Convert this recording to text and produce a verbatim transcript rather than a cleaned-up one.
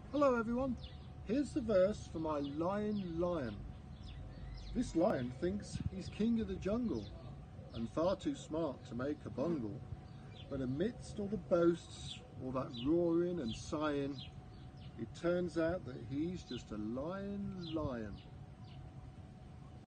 Hello everyone, here's the verse for my lion lion. This lion thinks he's king of the jungle and far too smart to make a bungle. But amidst all the boasts, all that roaring and sighing, it turns out that he's just a lion lion.